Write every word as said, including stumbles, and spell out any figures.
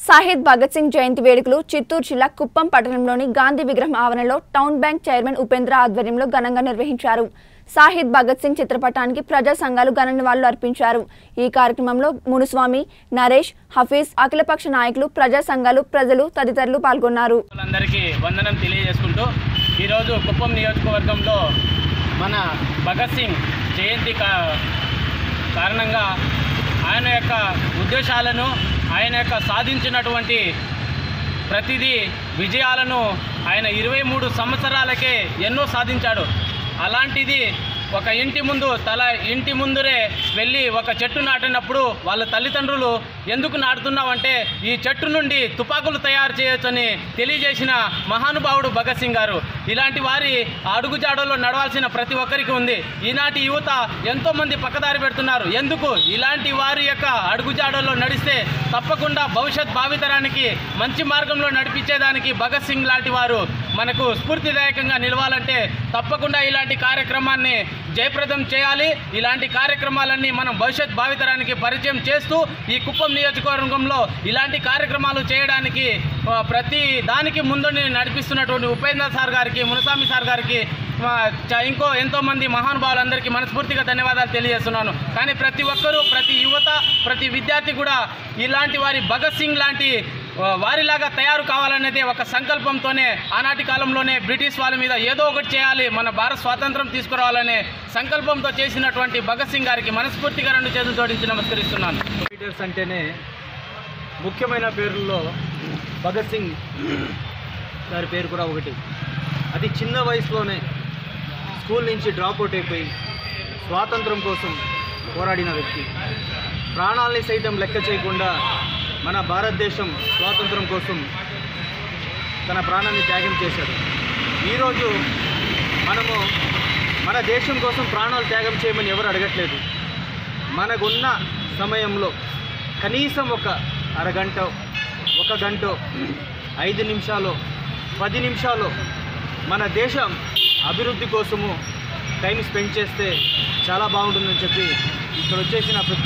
షహీద్ భగత్ సింగ్ జయంతి వేడుకలు చిత్తూరు జిల్లా కుప్పం పట్టణంలోని గాంధీ విగ్రహం ఆవరణలో టౌన్ బ్యాంక్ చైర్మన్ ఉపేంద్ర ఆధ్వర్యంలో ఘనంగా నిర్వహించారు. షహీద్ భగత్ సింగ్ చిత్రపటానికి ప్రజా సంఘాలు ఘన నివాళులు అర్పించారు. ఈ కార్యక్రమంలో మునుస్వామి, నరేష్, హఫీజ్, అఖిలపక్ష నాయకులు, ప్రజా సంఘాలు, ప్రజలు తదితరులు పాల్గొన్నారు. అందరికీ వందనం తెలియజేసుకుంటూ ఈరోజు కుప్పం నియోజకవర్గంలో మన భగత్ సింగ్ జయంతి కారణంగా ఆయన యొక్క ఉద్దేశాలను, ఆయన యొక్క సాధించినటువంటి ప్రతిదీ విజయాలను ఆయన ఇరవై మూడు సంవత్సరాలకే ఎన్నో సాధించాడు. అలాంటిది ఒక ఇంటి ముందు తల ఇంటి ముందురే వెళ్ళి ఒక చెట్టు నాటినప్పుడు వాళ్ళ తల్లిదండ్రులు ఎందుకు నాటుతున్నావంటే ఈ చెట్టు నుండి తుపాకులు తయారు చేయొచ్చని తెలియజేసిన మహానుభావుడు భగత్ సింగ్ గారు. ఇలాంటి వారి అడుగుజాడల్లో నడవాల్సిన ప్రతి ఒక్కరికి ఉంది. ఈనాటి యువత ఎంతోమంది పక్కదారి పెడుతున్నారు. ఎందుకు? ఇలాంటి వారి యొక్క అడుగుజాడల్లో నడిస్తే తప్పకుండా భవిష్యత్ భావితరానికి మంచి మార్గంలో నడిపించేదానికి భగత్ సింగ్ లాంటి వారు మనకు స్ఫూర్తిదాయకంగా నిలవాలంటే తప్పకుండా ఇలాంటి కార్యక్రమాన్ని జయప్రదం చేయాలి. ఇలాంటి కార్యక్రమాలన్నీ మనం భవిష్యత్ భావితరానికి పరిచయం చేస్తూ ఈ కుప్పం నియోజకవర్గంలో ఇలాంటి కార్యక్రమాలు చేయడానికి ప్రతి దానికి ముందుని నడిపిస్తున్నటువంటి ఉపేంద్ర సార్ గారికి, మునస్వామి సార్ గారికి, ఇంకో ఎంతోమంది మహానుభావులందరికీ మనస్ఫూర్తిగా ధన్యవాదాలు తెలియజేస్తున్నాను. కానీ ప్రతి ఒక్కరూ, ప్రతి యువత, ప్రతి విద్యార్థి కూడా ఇలాంటి వారి భగత్ సింగ్ లాంటి వారిలాగా తయారు కావాలనేది ఒక సంకల్పంతోనే ఆనాటి కాలంలోనే బ్రిటిష్ వాళ్ళ మీద ఏదో ఒకటి చేయాలి, మన భారత స్వాతంత్రం తీసుకురావాలనే సంకల్పంతో చేసినటువంటి భగత్ సింగ్ గారికి మనస్ఫూర్తిగా రెండు చేతులు జోడించి నమస్కరిస్తున్నాను. లీడర్స్ అంటేనే ముఖ్యమైన పేర్లలో భగత్ సింగ్ గారి పేరు కూడా ఒకటి. అతి చిన్న వయసులోనే స్కూల్ నుంచి డ్రాప్ అవుట్ అయిపోయి స్వాతంత్రం కోసం పోరాడిన వ్యక్తి. ప్రాణాలని సైతం లెక్క చేయకుండా మన భారతదేశం స్వాతంత్రం కోసం తన ప్రాణాన్ని త్యాగం చేశాడు. ఈరోజు మనము మన దేశం కోసం ప్రాణాలు త్యాగం చేయమని ఎవరు అడగట్లేదు. మనకున్న సమయంలో కనీసం ఒక అరగంట, ఒక గంట, ఐదు నిమిషాలు, పది నిమిషాలు మన దేశం అభివృద్ధి కోసము టైం స్పెండ్ చేస్తే చాలా బాగుంటుందని చెప్పి ఇక్కడ వచ్చేసిన